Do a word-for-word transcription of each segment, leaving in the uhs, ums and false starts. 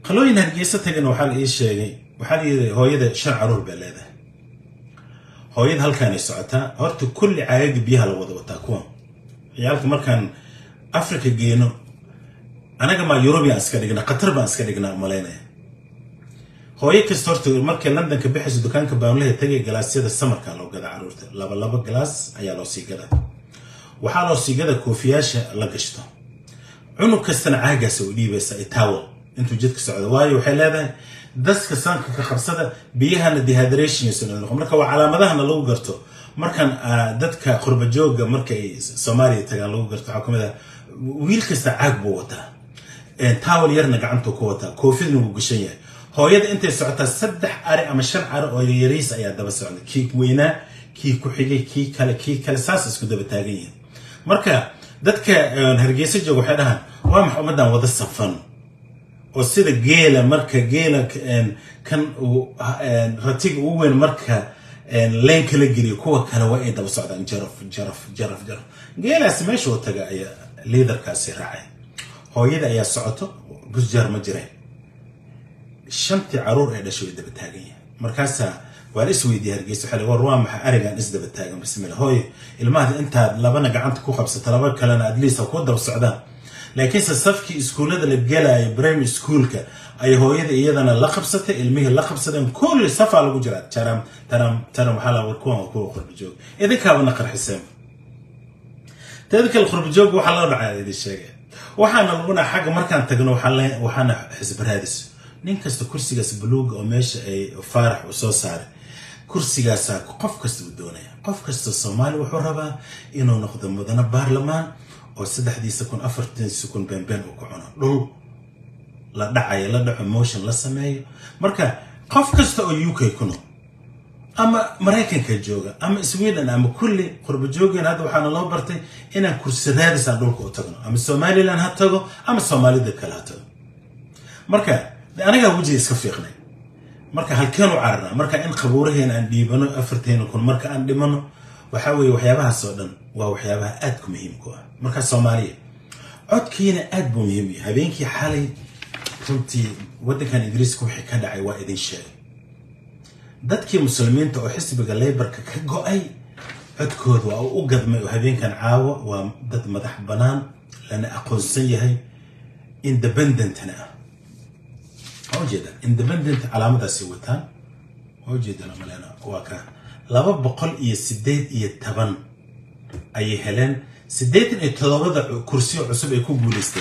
خلوينا هرجيسة تجن وحال إيش شيء وحال هو يده شرع عروه بلده هو يده هل كان يسعتها هرت كل عايق بيها الوضع وتكون يعرف مركان أفريقيا جينو أنا جماعة يوروبيا أسكاليجنا قطر بأسكاليجنا ملاينا هو يكسرت مركان لندن كبيحس دكان كباوليه تجي جلاس يد السمر كان لو جدا عروته لبا لبا جلاس أي لو سي جدا وحالو سي جدا كوفياش لقشته عنو كستنا عاجة سعودي بس يتاول انتو جدك سعودي واي وحيل هذا دسك سانك كخرصده بيها الديهيدريشن يسمونه مركا وعلامتها لو قرتو مركان ددك قرب جوجا مركا سومالي تاغان لو قرتو حكومه ويل كستا عاق بوتا ان تاول يرنا غعنتو كوتا كوفيد نو غشيه هويدا انت سعودتا صدح اري اما شن ار او يريس ايا دبا سعود كي وينا كي كخيغي كي كلا كي كلا ساس اسكو دبا تاغين مركا ددك هرجيسه جوج waxay dhahan waa maxay umadan wada safan oo sida geela marka geela kan ratiga ugu weyn marka leen kala geliyo kuwa kale waa ay daba socdaan jaraf jaraf jaraf jaraf geelaas meesha uu taga ayaa leaderkaasi raacay hooyada ayaa socoto bus jar ma jireen shanti caruur ay dhashay daba taagan markaas waa isweydiiyay hargeysa xilli war waa maxay arigan isdaba taagan bismillaah hooyo ilmaha inta labana gacanta ku qabsata laba kalena adliisa ku daba socdaan laakiin safki iskuulada la galay primary schoolka ay hooyada iyadana la qabsatay ilmihi la qabsadeen kulli safa lagu jira taram taram taram waxa war kuwa ku qurb joog idinka wana qarxiseen tadka qurb joog waxa la dhacay idin sheegay waxaana laguna xaq markaan tagno waxa waxaana xisb raadis nin kasta kursigaas buluug oo meesha ay faarax u soo saaray kursigaas qof kasta u doonaya qof kasta Soomaali wuxuu rabaa inuu noqdo mudane baarlamaan oo saddexdii sekund afartan sekund been been u kucuna dhul la dhacay la dhaco motion la sameeyo marka qof kasta oo U K kuno ama Mareykanka jooga ama Sweden ama kulli qurb joogeen hada waxaana loo bartay inaan kursi raadis aan dhulka u tagno ama Somaliland ha tago ama Soomaalida kale ha tago marka aniga wajhi iska fiiqnay marka halkeen u cararna marka in qabuuraheena aan dhiibano afarteen kun marka aan dhimano waxa weey waxyaabaha soo dhan waa waxyaabaha aad ku muhiim ku ah marka Soomaaliya codkiina aad buu muhiim yahay habeenkii xalay runtii wadankan Ingiriiska wixii ka dhacay waa idin sheegay dadkii muslimiinta oo xisbiga Labour-ka ka go'ay codkooda waa u gadmay oo habeenkan caawa waa dad madax banaan lana aqoonsan yahay independent-na وجد independent علامة سويتان وجد أنا ملنا واقع لابا بقول إيه سديد إيه تبان أي هلن سديد إيه تضرب كرسي عصب يكون بوليستين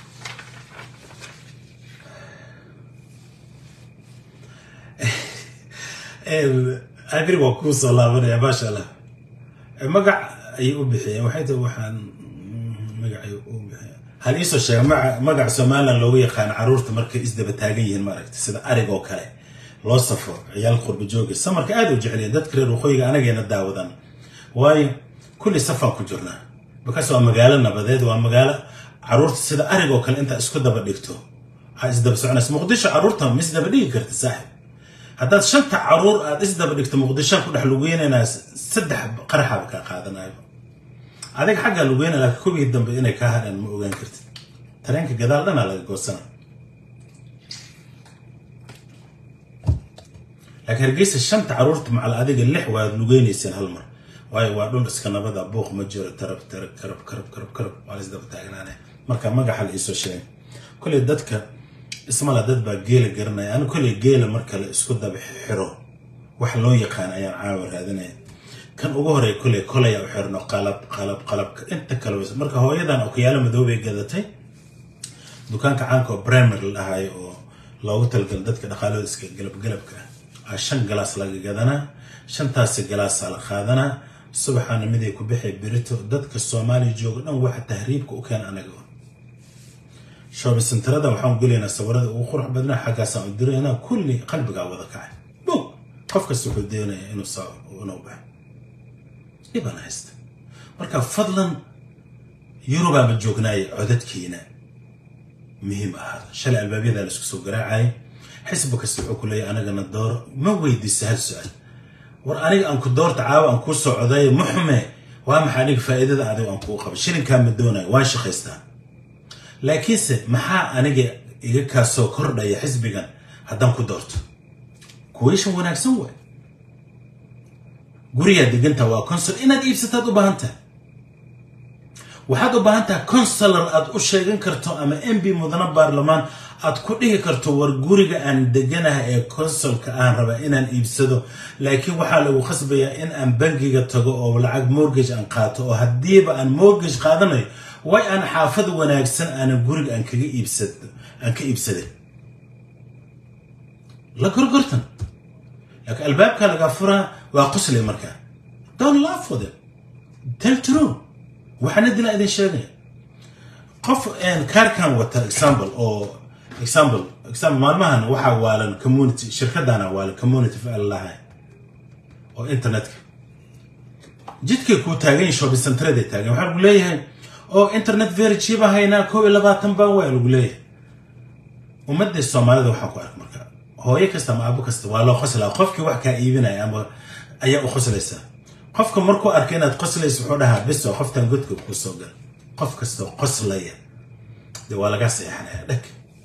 أدري وكوس الله من يا باشا الله مقع يقوم بحياة وحيد وحن مقع يقوم بحياة هل يسوى الشيء مع مقع سومالا لو يقان عرورة مركز إزدى بتاقيين ماركت سيدا أريق وكالي لو صفر عيال قرب جوغي سمرك آدو جعلي دادكرير وخويق أنا جينا داودان واي كل صفا كجرنا بكاسوا مقالنا بديد ومقالة عرورة سيدا أريق وكالي انت اسكودا بديكتو إزدى بسعنا مقدش عرورتها مزدى بديك كرت الساحب هداد شنت عرور إزدى بديكتو مقدشان كل حلوين ناس سدح قرحة بكا قادنا هذاك حاجة لوين لك كوبي الدم بينك كهان الموجان كرت ترينك جدال لنا على الجوسنا لكن رجيس الشمت عرورت مع الأديق اللحوة لوين يسين هالمر واي وادون اسكنا بدا بوخ مجر ترب ترب كرب كرب كرب كرب وعلى زد بتاعنا أنا مركب ما جح الإيسو شيء كل الدتك اسمه لا دت بجيل جرنا أنا كل الجيل مركب اسكت ده بحرو وحلو يقان أيام عاور هذا كان أجوهري كله كله يا وحرنا قلب قلب قلب أنت كلوس مركه هو يدان أو كياله مدوبي جدتي دكان كعنكو بريمر لهاي أو لو تلقى دتك دخلوا يسك قلب قلب كه عشان جلاس لقى جدنا عشان تاس جلاس على خادنا سبحان مدي كبحي بريتو دتك الصومالي جوجنا واحد تهريبك وكان أنا جوا شو بس انت ردا وحنا نقول لنا صورة وخرح بدنا حاجة سأدري أنا كل قلب قاوضة كعين بو خفك السعوديين إنه صار ونوبه يبقى ناست مركب فضلا يوروبا بتجوجناي عدد كينا مهم هذا شلع البابي ذا لسكسو قراعي حسبك السبع كلية أنا قلنا الدور ما ويدي سهل سؤال ورأني أنكو الدور تعاوى أنكو السعودية محمي وهم حانيك فائدة ذا عدو أنكو خبر شيرين كان مدونا واش خيستان لكن محا أنا iga kaasoo kordhaya xisbigan haddaan ku doorto kuweyshan wanaagsan waay guriga deganta waa consul inaad iibsataad u baahan tahay waxaad u baahan tahay consular aad u sheegan karto ama M P mudana baarlamaan aad ku dhigi karto war guriga aan deganahay ee consulka aan raba inaan iibsado laakiin waxaa lagu khasbayaa in aan bangiga tago oo lacag mortgage aan qaato oo hadiiba aan mortgage qaadanayo way aan xaafad wanaagsan aan guriga aan kaga iibsado aan ka iibsaday la gorgortan laakiin albaabka laga furaa waa qosle markaa don't laugh for them tell true waxaan dina idin sheegay qof aan kaarkan wata example oo example example maalmahan waxa waalan community shirkadana waalan community fa Allah oo internetka jidkay ku taagan shopping centerada taagan waxa lagu leeyahay oo internet very cheap ahayna koob iyo labaatan baan waa lagu leeyahay ummadda Soomaalida waxa ku ark markaa hooyo kasta ama abo kasta waa loo qoslaa qofkii wax ka iibinaya ama ayaa u qoslaysa qofka markuu arkay inaad qoslayso wuxuu dhahaa bis oo qoftan godka ku soo gal qof kasta qoslaya de waa laga seexanaya dhag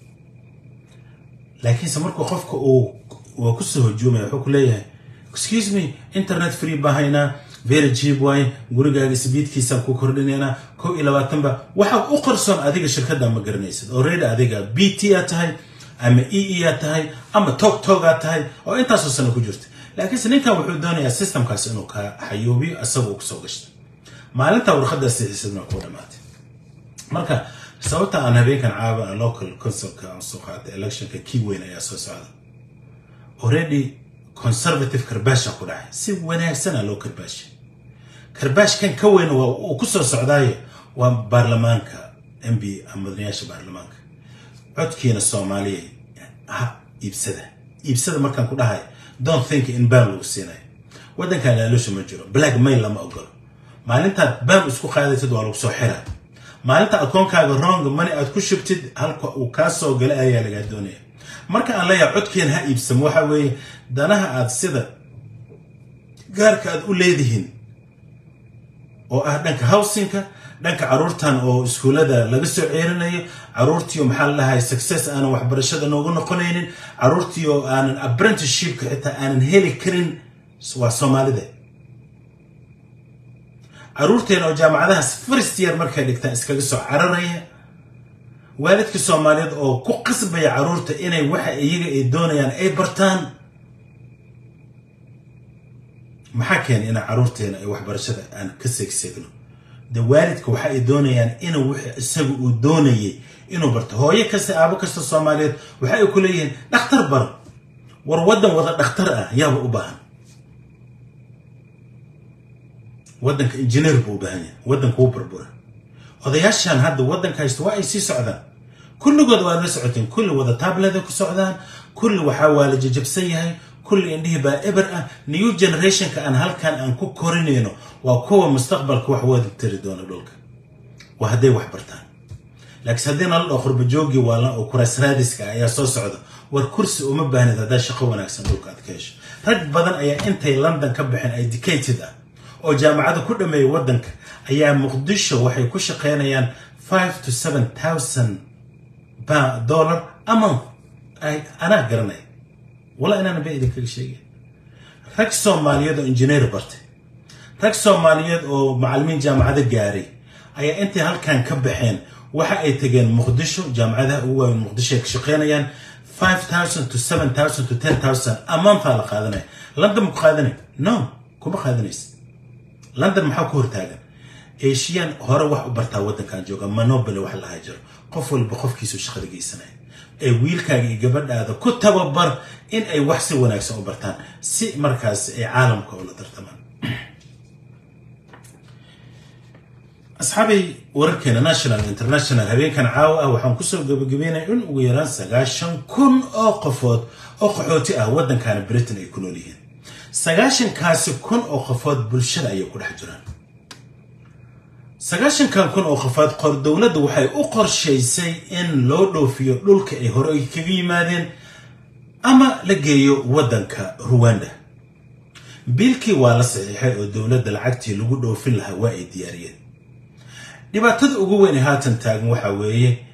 laakiin se markuu qofka uu waa ku soo hojuumay wuxuu ku leeyahay excuse me internet free bahayna very cheap way gurigaaga speedkiisa ku kordhinayna koob iyo labaatan ba waxa u qorsoon adiga shirkadda ma garanaysid already adiga B T aad tahay ama E E aad tahay ama Tok Tok aad tahay oo intaas oo sano ku jirta laakiin ninkan wuxuu doonayaa systemkaas inuu ka xayuubiyo asagoo ku soo gashay maalinta warqadda sixisadna ku dhamaatay marka sababta aan habeenkan caaba local councilka aan soo qaatay electionka kii weyn ayaa soo socda already conservative karbasha ku dhacay si wanaagsan loo karbashay karbash kan ka weyn waa uu ku soo socday waa baarlamaanka M P amadniyaasha baarlamaanka codkiina Soomaaliya ha iibsada iibsada markaan ku dhahay don't think in ban lagu siinay wadanka la leesho ma jiro blackmail lama ogolo maalinta ban isku qaadaysid waa lagu soo xiraa maalinta akoonkaaga wrong money aad ku shubtid halka uu ka soo galay ayaa laga doonaya marka aan leeyahay codkeen ha iibsamo waxa weeye danaha aad sida gaarka aad u leedihiin oo ah dhanka housingka dhanka caruurtan oo iskuulada laga soo ceerinayo caruurtii maxaa la lahay success aan waxbarashada noogu noqonaynin caruurtii oo aan apprenticeship xitaa aan heli karin waa Soomaalida caruurteena oo jaamacadaha first year markay dhigtaan iskaga soo cararaya waalidka Soomaaliyeed oo ku qasbaya caruurta inay waxa iyaga ay doonayaan ay bartaan maxaa keenay in caruurteena ay waxbarashada aan ka seegseegno de waalidka waxa ay doonayaan inuu wixii isagu uu doonayay inuu barto hooyo kasta aabo kasta Soomaaliyeed waxa ay ku leeyihiin dhakhtar bar war wadan wada dhakhtar ah yaaba u baahan wadanka engineer buu baahan yahay wadanka uu barbura odayaashan hadda wadanka haysta waa ay sii socdaan kulligood waa la socoteen kulli wada tablet ku socdaan kulli waxa waa la jajabsan yahay kulli indhihi baa eber ah new generation ka aan halkan aan ku korinayno waa kuwa mustaqbalka wax wada tiri doona dhulka waa haday wax bartaan laakiin hadina la qurba joogi wala oo kurasraadiska ayaa soo socda war kursi uma baahnid hadaa shaqo wanaagsan dhulka aad ka hesho rag badan ayaa intay London ka bixin educated ah oo jaamacada ku dhameeyay wadanka ayaa Muqdisho waxay ku shaqeynayaan five to seven thousand dollar a month ay ana garanay wala inaan baydin kaga sheegay rag Soomaaliyeed oo engineer bartay rag Soomaaliyeed oo macallimiin jaamacada gaaray ayaa intay halkan ka baxeen waxa ay tageen Muqdisho jaamacadaha ugu weyn Muqdisho ka shaqeynayaan five thousand to seven thousand to ten thousand a month la qaadanay London ma qaadanay no kuma qaadanays London maxaa ku hortaagan Asian hore wax u bartaa wadankan jooga monopoly wax la haajiro qof walba qofkiisu shaqada geysanay ee wiilkaaga iyo gabadhaada ku tababar in ay wax si wanaagsan u bartaan si markaas ay caalamka u la tartamaan asxaabi wararkeena national international habeenkan caawa ah waxaan ku soo gabagabeynay in ugu yaraan sagaashan kun oo qofood oo qaxooti ah wadankan Britain ay ku nool yihiin sagaashan kaasi kun oo qofood bulshada ay ku dhex jiraan sagaashan kan kun oo qofood qor dawladdu waxay u qorshaysay in loo dhoofiyo dhulka ay hore kaga yimaadeen ama la geeyo wadanka Rwanda bilkii waa la saxiixay oo dawladda lacagtii lagu dhoofin lahaa waa ay diyaariyeen dhibaatada ugu weyn haatan taagan waxa weeye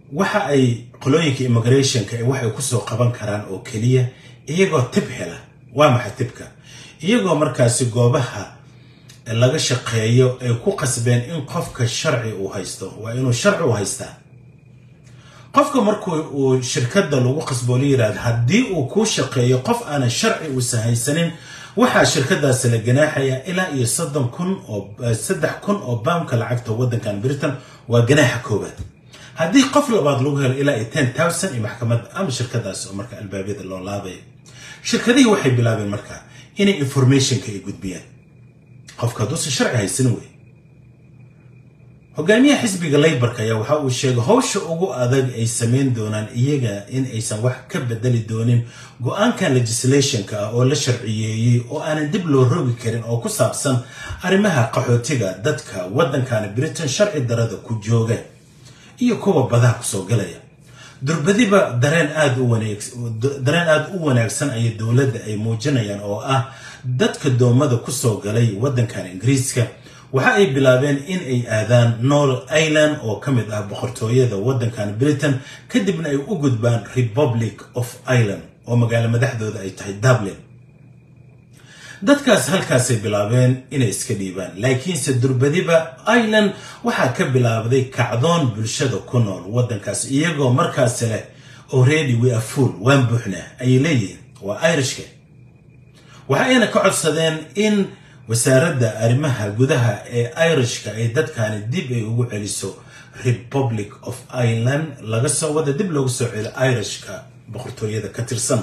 waxa ay qolooyinka immigrationka waxay ku soo qaban karaan oo kaliya iyagoo tib hela waa maxay tibka iyagoo markaasi goobaha laga shaqeeyo ay ku qasbeen in qofka sharci uu haysto waa inuu sharci u haystaa qofka markuu uu shirkadda lagu qasbo leeyahay haddii uu ku shaqeeyo qof aan sharci u sahaysanin waxa shirkadaas la ganaaxaya ilaa iyo soddon kun oo saddex kun oo pound lacagta wadankan Britain waa ganaaxa koobaad haddii qof labaad lagu helo ilaa ten thousand ee maxkamadda ama shirkadaas oo marka albaabada loo laabay shirkadihii waxay bilaabeen marka inay information-ka ay gudbiyaan qofka hadduu si sharci haysan wey hogaamiyaha xisbiga Labour-ka ayaa waxa uu sheegay hawsha ugu adag ay sameyn doonaan iyaga in aysan wax ka bedeli doonin go'aanka legislation-ka oo la sharciyeeyay oo aan dib loo rogi karin oo ku saabsan arrimaha qaxootiga dadka wadankan Britain sharci darada ku jooga iyo kuwa badaha ku soo galaya durbadiba dareen aad u wanaagsan dareen aad u wanaagsan ay dawladda ay muujinayaan oo ah dadka doomada ku soo galay wadankan Ingiriiska waxa ay bilaabeen in ay aadaan North Island oo kamid ah boqortooyada wadankan Britain kadibna ay u gudbaan Republic of Ireland oo magaalo madaxdooda ay tahay Dublin dadkaas halkaas ay bilaabeen inay iska dhiibaan laakiin se durbadiba Ireland waxa ka bilaabday kacdoon bulshada ku nool wadankaas iyagoo markaas leh already we are full waan buuxna ay leeyihiin waa Irishka waxayna ka codsadeen in wasaaradda arrimaha gudaha ee Irishka ay dadkan dib ay ugu celiso Republic of Ireland laga soo wada dib loogu soo celiyo Irishka boqortooyada ka tirsan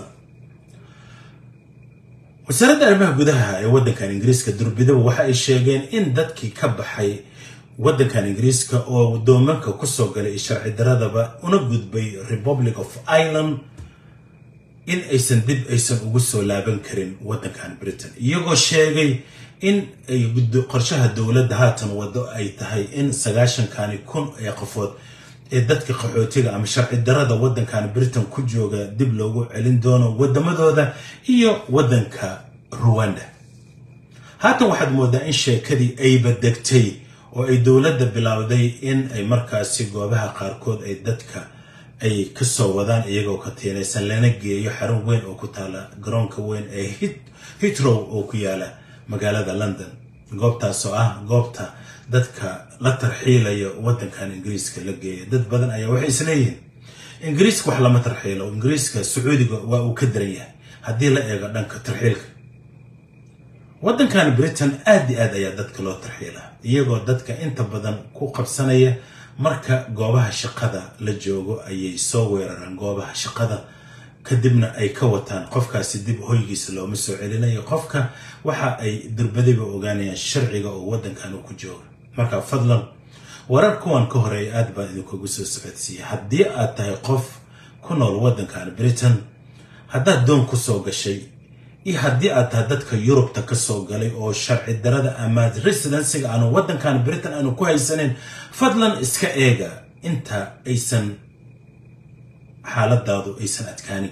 wasaaradda arrimaha gudaha ee wadankan Ingiriiska durbidaba waxa ay sheegeen in dadkii ka baxay wadankan Ingiriiska oo doomanka ku soo galay sharci daradaba una gudbay Republic of Ireland in aysan dib aysan ugu soo laaban karin wadankan Britain iyagoo sheegay in ay qorshaha dawladda haatan wado ay tahay in sagaashan kun ee qofood ee dadka qaxootiga ama sharci darada wadankan Britain ku jooga dib loogu celin doono wadamadooda iyo wadanka Rwanda haatan waxaad moodaa in sheekadii ay badagtay oo ay dawladda bilowday in ay markaasi goobaha qaarkood ay dadka ay ka soo wadaan iyagoo ka tiinaysan lana geeyo xarun weyn oo ku taala garoonka weyn ee Heathrow oo ku yaala magaalada London goobtaas oo ah goobta dadka la tarxiilayo wadankan Ingiriiska la geeyo dad badan ayaa waxay isleeyihiin Ingiriiska wax lama tarxiilo Ingiriiska Sacuudiga waa uu ka daran yahay haddii la eego dhanka tarxiilka wadankan Britain aad iyo aad ayaa dadka loo tarxiilaa iyagoo dadka inta badan ku qabsanaya marka goobaha shaqada la joogo ayay soo weeraraan goobaha shaqada kadibna ay ka wataan qofkaasi dib hoygiisa looma soo celinayo qofka waxa ay durbadiba ogaanayaan sharciga oo wadankan ku jooga marka fadlan warar kuwan ka horeey aad baan idinku soo socodsiiyay haddii aad tahay qof ku nool wadankan Britain haddaad doon ku soo gashay iyo haddii aad tahay dadka Yurubta ka soo galay oo sharci darada ama residency aan wadankan Britain aanu ku haysanin fadlan iska eega inta aysan xaaladaadu aysan adkaanin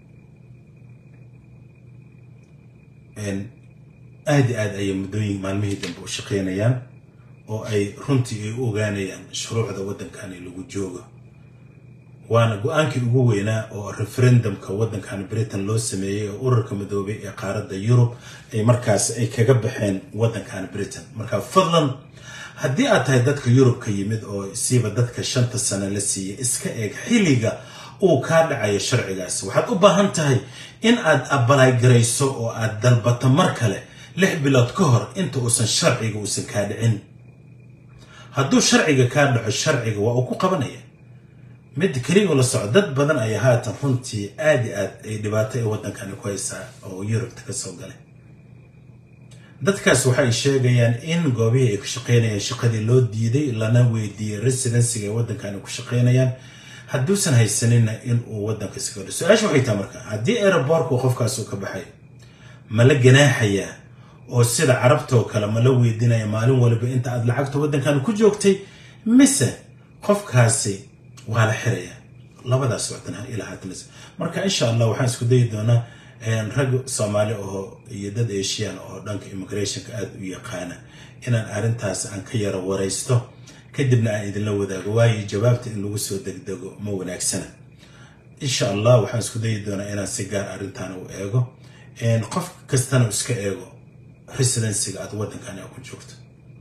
en aad aad ay muddooyin maalmihii dambe u shaqeynayaan oo ay runtii ay u ogaanayaan shuruucda wadankan lagu joogo waana go'aankii ugu weynaa oo referendumka wadankan Britain loo sameeyay oo ururka midoobay ee qaaradda Yurub ay markaas ay kaga baxeen wadankan Britain marka fadlan haddii aad tahay dadka Yurub ka yimid oo siiba dadka shanta sano la siiyay iska eeg xilliga uu ka dhacayo sharcigaas waxaad u baahan tahay in aad apply gareyso oo aad dalbato mar kale lix bilood ka hor inta uusan sharciga uusan ka dhicin hadduu sharciga ka dhaco sharciga waa uu ku qabanaya mid kaliya la socdo dad badan ayaa haatan runtii aad aad ay dhibaato ay wadankan ku haysaa oo Yurub ka soo galay dadkaas waxay sheegayaan in goobihii ay ku shaqeynayaan shaqadii loo diiday lana weydiiyay residency-ga wadankan ku shaqeynayaan hadduusan haysanin in uu wadanka iska galo su'aashu waxay tahay marka haddii airport-ku qofkaas uu ka baxay ma la ganaaxaya oo sida carabta oo kale ma la weydiinaya maalin walba inta aad lacagta wadankan ku joogtay mise qofkaasi waa la xiraya labadaas waqtana ilaa haatan marka insha Allah waxaan isku dayi doonaa een rag Soomaali oo iyo dad Asian oo dhanka immigration-ka aad u yaqaana inaan arintaas aan ka yara wareysto kadibna aan idinla wadaago waayo jawaabta in lagu soo degdego ma wanaagsana insha allah waxaan isku dayi doonaa inaan si gaar arrintan u eego qof kastana iska eego residencyga aad waddankan ku joogto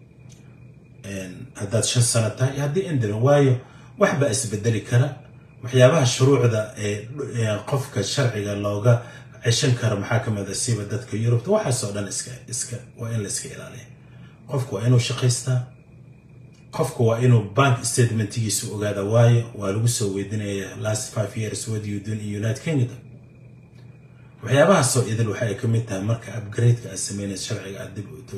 haddaad shan sano tahay haddii indiran waayo waxba isbedeli kara waxyaabaha shuruucda ee qofka sharciga looga ceshan karo maxaa ka mid ah siiba dadka Yurubta waxaasoo dhan iska iska waa in la iska ilaaliyo qofku waa inuu shaqaystaa qofku waa inuu bank statementigiisu ogaada waayo waa lagu soo weydiinayaa last five years what you do in United Kingdom waxyaabahaasoo idil waxay ka mid tahay marka upgrade-ka aad sameynayso sharciga aad dib u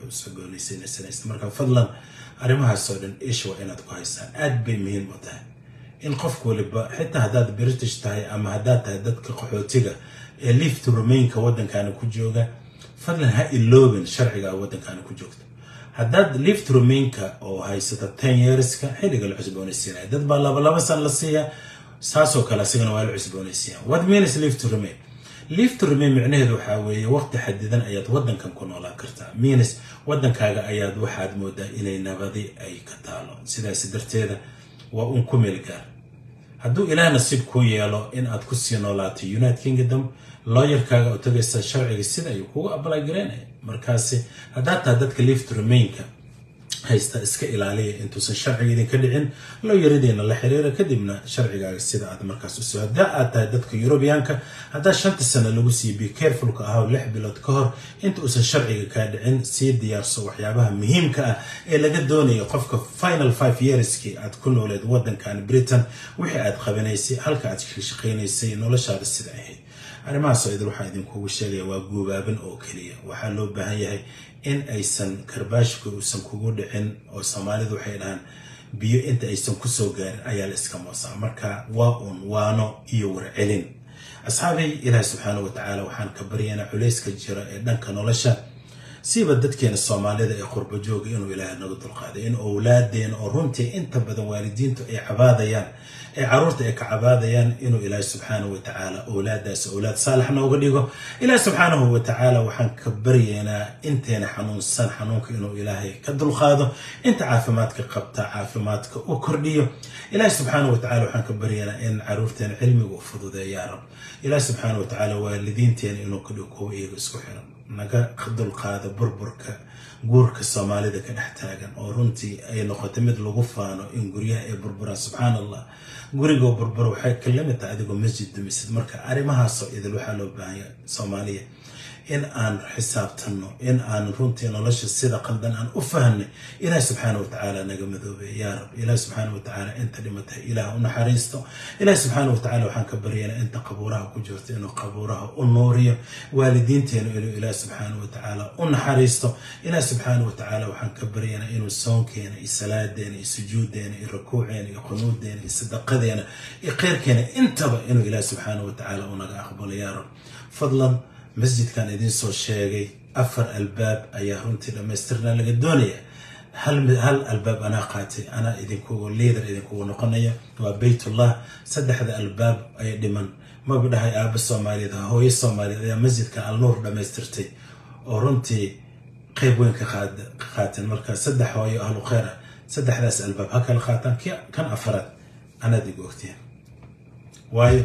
soo marka fadlan arrimahaasoo dhan isha waa inaad ku haysaan aad bay muhiim u tahay in qofku waliba xitaa haddaad British tahay ama haddaad tahay dadka qaxootiga ee leave to remain ka waddankaana ku jooga fadlan ha iloobin sharciga waddankaana ku joogto haddaad leave to remain ka oo haysata ten years ka xilliga la cusboonaysiinaya dad baa laba laba san la siiya saasoo kale asigana waa la cusboonaysiiyaa what means leave to remain leave to remain micnaheedu waxaa weeye waqti xadidan ayaad waddankan ku noolaan kartaa means waddankaaga ayaad waxaad moodaa inay nabadi ay ka taalo sidaas darteeda waa un ku meel gaar hadduu ilaah nasiib ku yeelo in aad ku sii noolaato United Kingdom lawyerkaaga oo tagaysa sharciga sida ay kugu apply gareynay markaasi haddaad tahay dadka leave to remain ka haysta iska ilaaliya intuusan sharciga idin ka dhicin lawyeradeenna la xiriira kadibna sharcigaaga sida aad markaas u soo hadaa aad tahay dadka Europeanka haddaa shanta sano lagu sii be careful ka ahaa lix bilood ka hor inta uusan sharciga ka dhicin sii diyaarso waxyaabaha muhiimka ah ee laga doonayo qofka final five years ki aad ku nooleed waddankan Britain wixii aad qabanaysay halka aad shaqaynaysay noloshaada sida ahayd arrimahaas oo idil waxaan idinkugu sheegaya waa guubaabin oo kaliya waxaa loo baahan yahay in aysan karbaashku uusan kugu dhicin oo Soomaalidu waxay dhahan biyo inta aysan ku soo gaarin ayaa la iska moosaa marka waa un waano iyo warcelin asxaabay ilaahay subxaanahu wa ta'ala waxaan ka baryaynaa culayska jira ee dhanka nolosha siiba dadkeena Soomaalida ee qurbo jooga inuu ilaahay naga dulqaaday in awlaadeen oo runtii inta badan waalidiintu ay cabaadayaan ee caruurta ay ka cabaadayaan inuu ilaahay subxaanahu wa ta'ala awlaadaas awlaad saalix nooga dhigo ilaahay subxaanahu wa ta'ala waxaan ka baryaynaa inteena xanuunsan xanuunka inuu ilaahay ka dulqaado inta caafimaadka qabta caafimaadka u kordhiyo ilaahay subxaanahu wa ta'ala waxaan ka baryaynaa in caruurteena cilmiga u fududeeyo yaa rab ilaahay subxaanahu wa ta'ala waalidiinteena inuu ka dhigo kuwa iyaga isku xiran naga dulqaado burburka guurka Soomaalida ka dhex taagan oo runtii ay noqotay mid lagu faano in guryaha ay burburaan subhanallah guriga burbur waxay kalimata adigoo masjid dumisid marka arrimahaas oo idil waxa loo baahan yahay Soomaaliya in aan xisaabtano in aan runtii nolosha sida qaldan aan u fahanay ilaahay subxaanahu wa ta'ala naga madoobeeyo yaa rab ilaahay subxaanahu wa ta'ala inta dhimatay ilaahay u naxariisto ilaahay subxaanahu wa ta'ala waxaan ka baryaynaa inta qabuuraha ku jirto inuu qabuuraha u nuuriyo waalidiinteena inuu ilaahay subxaanahu wa ta'ala u naxariisto ilaahay subxaanahu wa ta'ala waxaan ka baryaynaa inuu soonkeena iyo salaadeena iyo sujuudeena iyo rukuuceena iyo qunuudeena iyo sadaqadeena iyo khayrkeena intaba inuu ilaahay subxaanahu wa ta'ala u naga aqbalo yaa rab fadlan masjidkan idin soo sheegay afar albaab ayaa runtii dhamaystirna laga doonaya hal hal albaab ana qaatay ana idinku leader idinku noqonaya waa baytullah saddexda albaab ay dhiman ma bidhahay aaba Soomaaliyeed hooyo Soomaaliyeed ayaa masjidka al-nuur dhamaystirtay oo runtii qayb weyn ka qaadan marka saddex hooyo ahlu khayr saddexdaas albaab ha kala qaataan kan afraad ana digu ogtiin waayo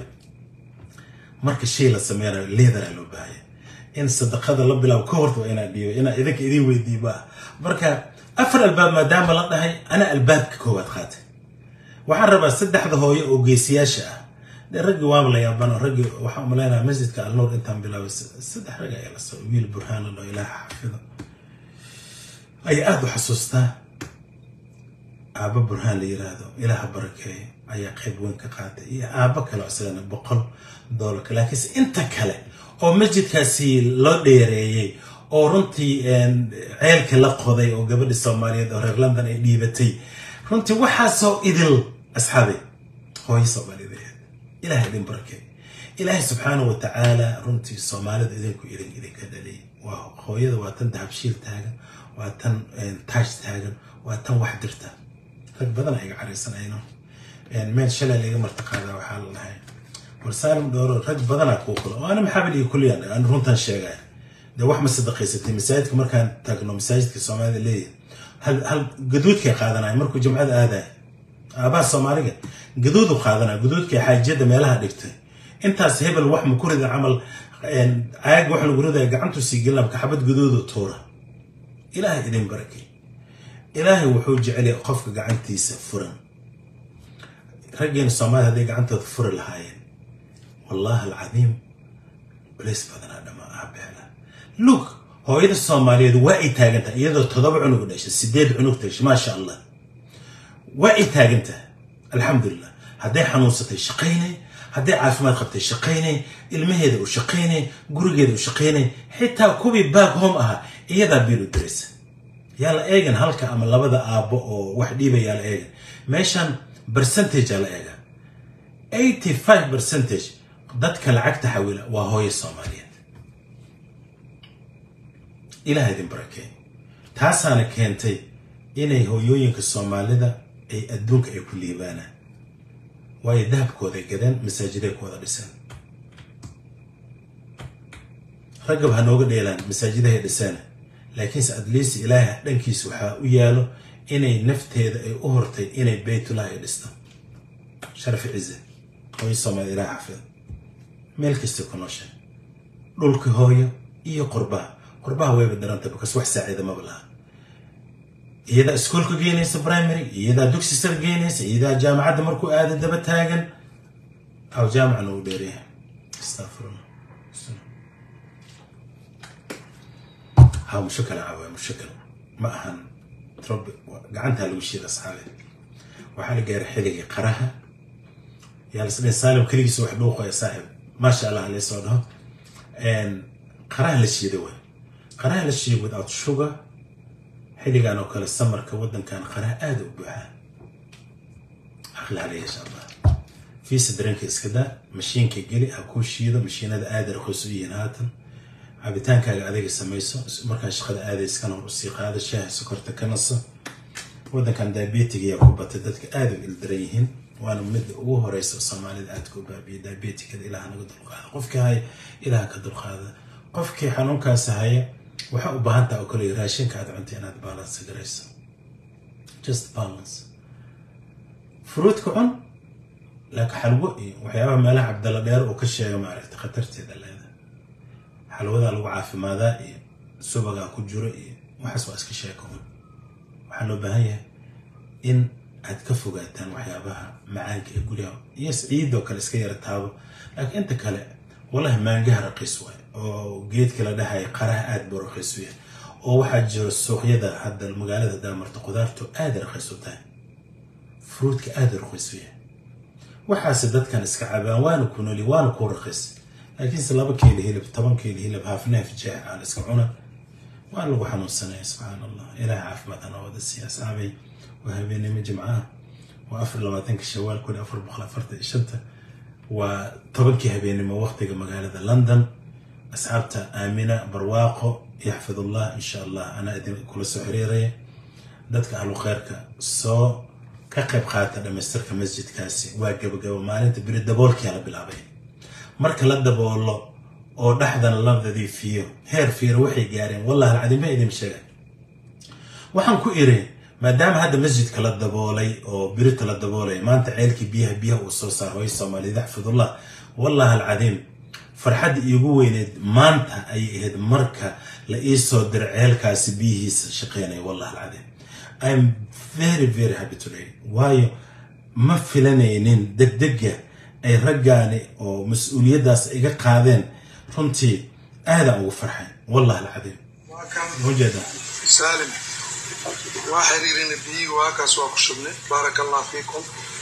marka shay la sameeyo leader loo baahay in sadaqada la bilaw ka horto ina dhiyo ina idinka idin weydiiba marka afar albaab maadaama la dhahay ana albaabka koowaad qaatay waxaan rabaa saddexda hooyo oo geesiyaasha ah raggi waa la yaabaan raggi waxa u maleynaa masjidka al-nuur intaan bilaaway saddex rag ayaa la soo wiil burhaan oo ilaaha xafido ay aad u xasuustaa aaba burhaan la yiraahdo ilaaha barakeeyo ayaa qayb weyn ka qaatay iyo aaba kale asagana boqol doolar laakiin inta kale oo masjidkaasi loo dheereeyay oo runtii ceelka la qoday oo gabadha Soomaaliyeed oo reer London ay dhiibatay runtii waxa soo idil asxaabi hooyo Soomaaliyeed ilaahay idin barakeeyo ilaahay subxaanahu wa ta'ala runtii Soomaalida idinku idin idinka dhalay waa hooyada waa tan dahabshiil taagan waa tan taaj taagan waa tan wax dirta rag badan ay careysanayno een meel shalay laga martaqaada waxa la lahayn warsaal dooro rag badan ku kula oo ana maxaabili kulliyan aan runtan sheegay de wax ma sadaqaysatay masaajidka markaan taagno masaajidka Soomaalida leeyahay هل هل جدود كي قادنا مركو جمعة هذا أباس سومالية جدود قادنا جدود كي حاجة مالها دكتور أنت سهب الوحم كورد عمل عاج وحنا جرودة جعنتو سجلنا بكحبة جدود التورة إلهي إذن بركي إلهي وحوج علي قفك جعنتي سفرا رجين الصومال هذه جعنتو ظفر الهاين والله العظيم وليس بدنا دما أبيعنا لوك هو إذا الصومالية وعي تاجنته إذا تضبع عنق داش السديد عنق داش ما شاء الله وعي تاجنته الحمد لله هذي حنوصة الشقينة هذي عافمات خبت الشقينة المهد وشقينة جرجد وشقينة حتى كوبي باك هم أها إذا بيلو درس يلا إيجن هلك أما لبدا أبو وحدي بي يلا إيجن ماشان برسنتج على إيجن ثمانية وثمانين برسنتج ضدك العك تحوله وهوي الصوماليات إلى هذه البركة تاسانا كنتي إني هو يوينك الصومالي ذا أي أدونك أي كل يبانا واي ذهب كوذا جدًا مساجد كوذا لسان رجب هنوجد إيلان مساجد هي لسانه لكن سأدليس إله لنكي سوحا ويالو إني نفت هذا أي أهرتي إني بيت الله يدسنا شرف عزة هو الصومالي إله حفظ ملك استكونوشن لولك هويا إيه قربها قربها وين بدنا نتبقى بس واحد ساعة إذا ما بلها إذا سكولك جينيس برايمري إذا دوكسي سر جينيس إذا جامعة مركو آدم دبت هاجن أو جامعة نوديريها استغفر الله ها مشكلة عوام مشكلة ما أهان تربي قعنتها لوشي أصحابي وحال جاري حلقي قراها يا لسنا سالم كلي سوح دوخة يا صاحب ما شاء الله عليه صوته إن قراها للشيء دوه قراها للشيء without sugar حيني كانوا كل السمر كودن كان قراها آدو بها أخلي عليه إن شاء الله في صدرين كيس كده مشين كجري أكو شيء ده مشين هذا قادر خصوصي هاتن عبتان كا عادي سميسو مركز شقد عادي سكانوا الوثيقة هذا الشاه سكرت كنصة ودن كان دايبيتي يا كوبا تدتك آدو الدريهن وأنا مد وهو رئيس الصومالي آدكو بابي دايبيتي كده إلى هنقدر القاعدة قفك هاي إلى كدر القاعدة قفك حنون كاس هاي وحق بهانتا أكل راشين كعد عندي أنا بالانس جريس just balance فروت كون لك حلوة وحياة ماله عبد الله دير وكشة ما عرفت خطرت هذا هذا حلوة ذا لو عارف ماذا سبقة كجرة وحسوا أسك شيء كون وحلو بهاي إن هتكفوا جاتان وحياة بها معاك يقول يا يس عيد وكل سكير تابو لكن أنت كلا والله ما نجهر قسوة أو جيت كلا ده هاي قرأ آد برخصوية أو واحد جر السوق يدا هذا المجالات ده مرتقدارته قادر خصوتان فروت كقادر خصوية وحاسدت كان إسكعبان وانو كونوا لي وانو كور رخص لكن سلابك كيله هي طبعا كيله هي بهافنا في جاه على إسكعونا وانو بحنو السنة سبحان الله إله عاف مثلا وهذا السياسة عبي وهبيني مجمعة وأفر لما تنك الشوال كل أفر بخلا فرت إشتة وطبعا كي هبيني ما وقتك مجالة لندن أصحابته آمنة برواقه يحفظ الله إن شاء الله أنا أدين كل سحريري دتك أهل خيرك سو كقب قاتل لما يسترك مسجد كاسي واجب جو مالين تبري الدبول كيالا بالعبي مرك لا دبول أو نحن اللفظ ذي فيه هير في روحي جارين والله العظيم ما يدي مشجع وحن كويرين ما دام هذا مسجد كلا دبولي أو بريت لا دبولي ما أنت عيلك بيها بيها وصوصا هوي الصومالي يحفظ الله والله العظيم فرحد يقوين ما أنت أي هاد مركة لإيسو درعيل كاسبيه شقيني والله العظيم I'm very very happy today وايو ما فلانين دق دقة أي رجعني أو مسؤولية داس إيجا قادين رنتي هذا أو فرحان والله العظيم وجدا سالم وحريرين بيه وهكذا وكشبني بارك الله فيكم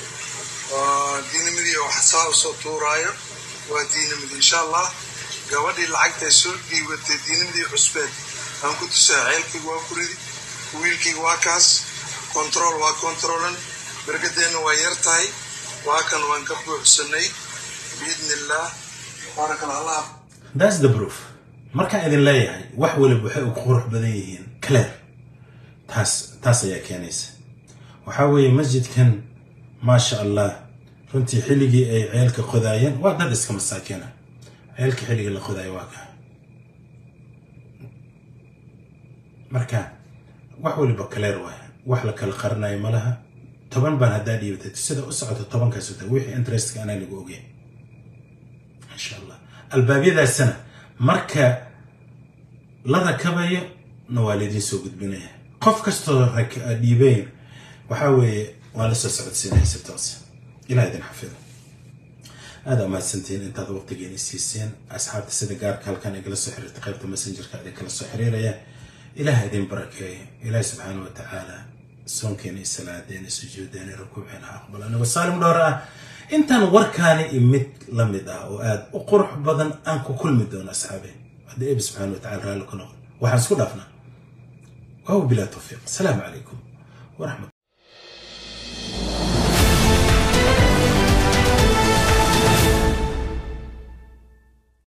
ودين مدي وحصال صوت ورايا ودين مدي إن شاء الله قوادي العقد يسول دي ودين مدي حسبات أنا كنت ساعيل كي واكوري ويلكي واكاس كنترول وكنترولن برقدين ويرتاي وهكذا وانكبو حسني بإذن الله بارك الله. That's the proof. مركا إذن لا يعني وحول بحق وقروح بديهين كلار تاس تاس يا كنيسة وحاوي مسجد كان ما شاء الله رنتي حلقي أي عيالك قذاين وادرس كم الساكنة عيالك حلقي القذاي واقع مركا wax waliba kaleer waay wax la kala qarinayo malaha toban baan haddaa dhiibatay sida u socoto tobankaas u tahay wixii interestka anaa lagu ogeen insha allah albaabiyadaasana marka la rakabayo na waa laydin soo gudbinaya qof kastoo dhiibayn waxaa weeye waa la soo socodsiinaysa toos ilaa idin xafido هذا ما سنتين انت وقت جيني سيسين اصحاب السيده قال كان كان يجلس سحر تقريبا ماسنجر كان يجلس سحريره الى هذين بركه الى سبحانه وتعالى سون كيني سلادين سجودين ركوعين اقبل انا وسالم دورا انت وركاني امت لمدا واد وقرح بدن انكو كل مدون اصحابي هذا ابي سبحانه وتعالى لكم وحن سو دافنا وهو بلا توفيق السلام عليكم ورحمه